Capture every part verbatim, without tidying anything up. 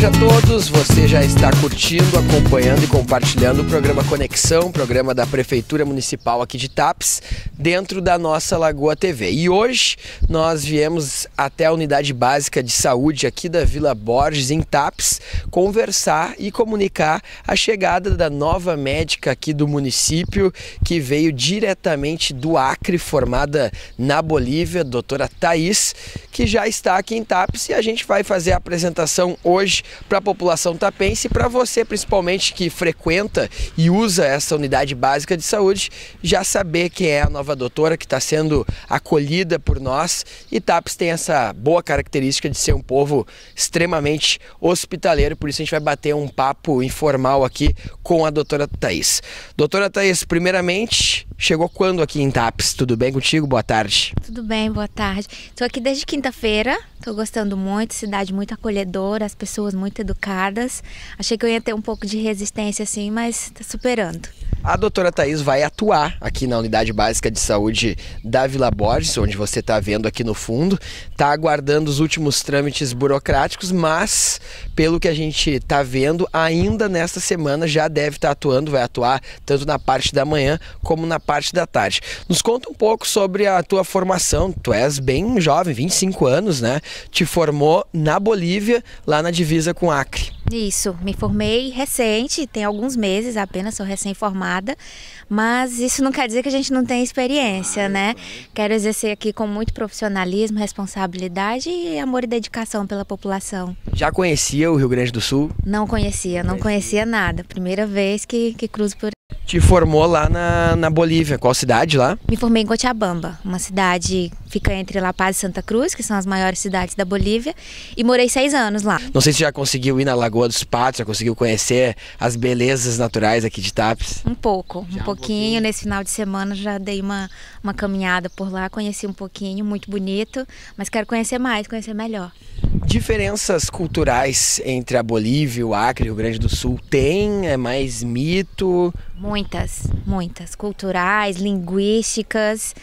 tarde a todos, você já está curtindo, acompanhando e compartilhando o programa Conexão, programa da Prefeitura Municipal aqui de Tapes, dentro da nossa Lagoa T V. E hoje nós viemos até a Unidade Básica de Saúde aqui da Vila Borges, em Tapes, conversar e comunicar a chegada da nova médica aqui do município, que veio diretamente do Acre, formada na Bolívia, doutora Thaís, que já está aqui em Tapes, e a gente vai fazer a apresentação hoje para a população tapense e para você principalmente que frequenta e usa essa unidade básica de saúde, já saber quem é a nova doutora que está sendo acolhida por nós. E Tapes tem essa boa característica de ser um povo extremamente hospitaleiro, por isso a gente vai bater um papo informal aqui com a doutora Thaís. Doutora Thaís, primeiramente, chegou quando aqui em Tapes? Tudo bem contigo? Boa tarde. Tudo bem, boa tarde. Estou aqui desde quinta-feira, estou gostando muito, cidade muito acolhedora, as pessoas muito educadas. Achei que eu ia ter um pouco de resistência assim, mas está superando. A doutora Thaís vai atuar aqui na Unidade Básica de Saúde da Vila Borges, onde você está vendo aqui no fundo. Está aguardando os últimos trâmites burocráticos, mas pelo que a gente está vendo, ainda nesta semana já deve estar atuando, vai atuar tanto na parte da manhã como na parte da tarde. Nos conta um pouco sobre a tua formação. Tu és bem jovem, vinte e cinco anos, né? Te formou na Bolívia, lá na divisa com Acre. Isso, me formei recente, tem alguns meses apenas, sou recém-formada, mas isso não quer dizer que a gente não tem experiência, né? Quero exercer aqui com muito profissionalismo, responsabilidade e amor e dedicação pela população. Já conhecia o Rio Grande do Sul? Não conhecia, não conhecia nada, primeira vez que, que cruzo por... Te formou lá na, na Bolívia, qual cidade lá? Me formei em Cochabamba, uma cidade que fica entre La Paz e Santa Cruz, que são as maiores cidades da Bolívia, e morei seis anos lá. Não sei se já conseguiu ir na Lagoa dos Patos, já conseguiu conhecer as belezas naturais aqui de Tapes? Um pouco, um, já um pouquinho. pouquinho. Nesse final de semana já dei uma, uma caminhada por lá, conheci um pouquinho, muito bonito, mas quero conhecer mais, conhecer melhor. Diferenças culturais entre a Bolívia, o Acre e o Rio Grande do Sul tem? É mais mito? Muitas, muitas. Culturais, linguísticas,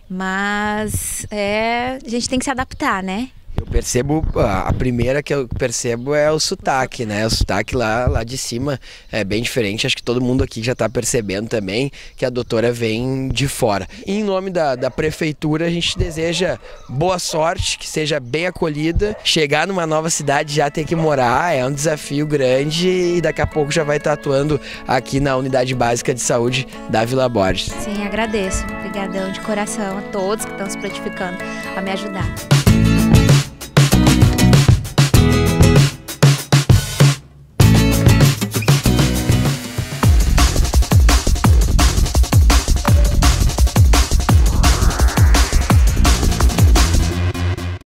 mas é, a gente tem que se adaptar, né? Eu percebo, a primeira que eu percebo é o sotaque, né? O sotaque lá, lá de cima é bem diferente. Acho que todo mundo aqui já está percebendo também que a doutora vem de fora. E em nome da, da prefeitura, a gente deseja boa sorte, que seja bem acolhida. Chegar numa nova cidade, já ter que morar, é um desafio grande, e daqui a pouco já vai estar atuando aqui na Unidade Básica de Saúde da Vila Borges. Sim, agradeço. Obrigadão de coração a todos que estão se prontificando a me ajudar.